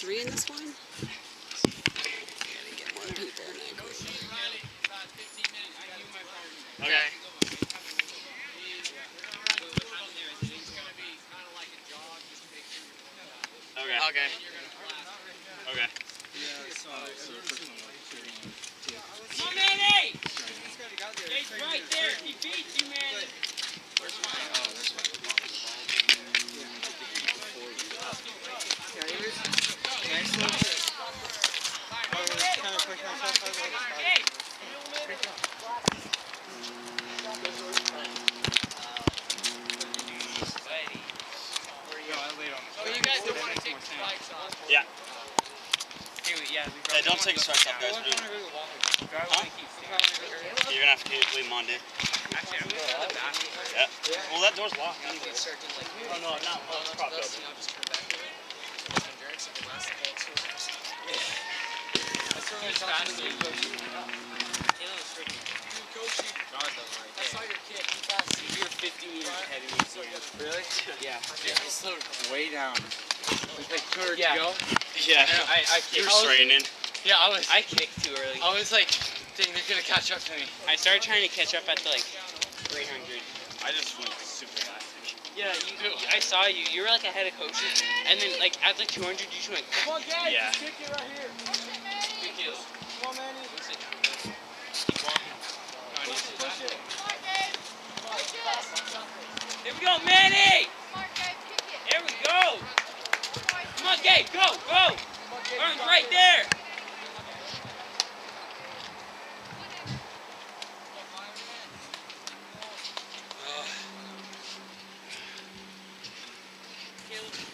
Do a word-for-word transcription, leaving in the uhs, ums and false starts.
three in this one? Gotta get more people in that group. Okay. Okay. Okay. Okay. Come on, Manny! He's right there. He beats you, Manny. Where's mine? Oh, there's mine. Nice one. I was kind of pushing myself out of the Hey! Oh, you guys don't want to take the strikes off? Yeah. Hey, yeah, we Yeah, don't take the strikes off, guys. Huh? You're gonna have to keep leave them on, dude. Actually, I'm going to the bathroom. Yeah. Well, that door's locked. Oh, no, not. Well, it's propped open. You're fifty meters ahead of me. Really? Yeah. Yeah, he slowed way down. It was like two hundred Yeah. to go. Yeah. I, I You're kicked. straining. Yeah, I was. I kicked too early. I was like, dang, they're gonna catch up to me. I started trying to catch up at the, like three hundred. I just went super fast. Yeah, you, I saw you. You were like ahead of coaches, and then like at like two hundred, you just went. Come on, guys, Yeah. just kick it right here. Good deal. Come on, Manny. Go sit down, guys. Keep walking. No, I need to sit Push down. it. Here we go, Manny! Come on, guys, kick it. Here we go! Come on, Gabe, go, go! Aaron's right there! Caleb.